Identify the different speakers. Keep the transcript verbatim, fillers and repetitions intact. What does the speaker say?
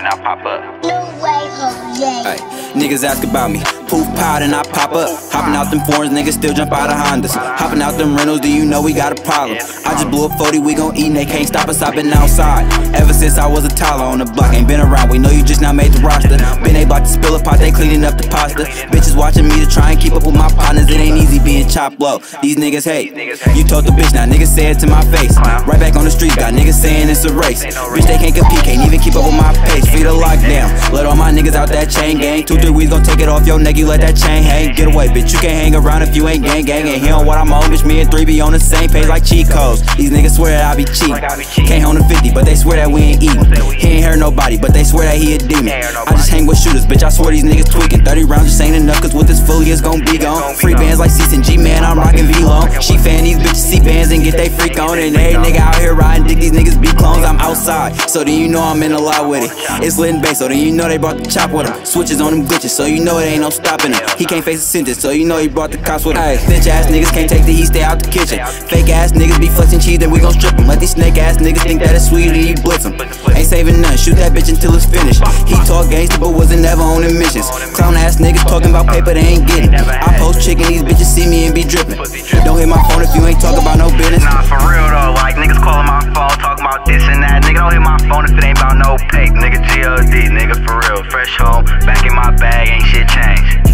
Speaker 1: and I pop up.
Speaker 2: No way, Jose.
Speaker 3: Ay, niggas ask about me, poof pod and I pop up. Hopping out them foreigns, niggas still jump out of Hondas. Hopping out them rentals, do you know we got a problem? I just blew a forty, we gon' eat and they can't stop us, I been outside ever since I was a toddler on the block. Ain't been around, we know you just now made the roster. Been able to spill a pot, they cleaning up the pasta. Bitches watching me to try and keep up with my partners, it ain't easy being chopped low. These niggas hate, you told the bitch, now niggas say it to my face. Right back on the street, got niggas saying it's a race. Bitch, they can't compete, can't even keep up with my pace. Feed a lockdown, let all my niggas out that chain gang. Two, three weeks gon' take it off your neck, you let that chain hang. Get away, bitch, you can't hang around if you ain't gang gang. And here on what I'm on, bitch, me and three be on the same page like cheat codes. These niggas swear that I be cheap, can't hold a fifty, but they swear that we ain't eating. He ain't hurt nobody, but they swear that he a demon. I just hang with shooters, bitch, I swear these niggas tweaking. Thirty rounds just ain't enough, cause with this fully it's gon' be gone. Free bands like Cease and G, man, I'm rockin' V-Long. She fan these bitches C-bands and get they freak on. And every nigga out here riding dick, these niggas be clones. I'm outside, so then you know I'm in a lot with it. It's lit and bass, so then you know they brought the chop with them. Switches on them glitches, so you know it ain't no stopping him. He can't face a sentence, so you know he brought the cops with him. Ay, bitch ass niggas can't take the heat, stay out the kitchen. Fake ass niggas be flexing cheese, then we gon' strip them. Let these snake ass niggas think that it's sweet and you blitz them. Ain't saving none, shoot that bitch until it's finished. He talk gangster, but wasn't never on admissions. Clown ass niggas talking about paper they ain't getting. I post chicken, these bitches see me and be dripping. Don't hit my phone if you ain't talking about no business.
Speaker 1: Nah, for real though, like niggas calling my phone, talking about this and that. Nigga, don't hit my phone if it ain't about no pape. Nigga, G O D, nigga, for real. Fresh home, back in my bag, ain't shit changed.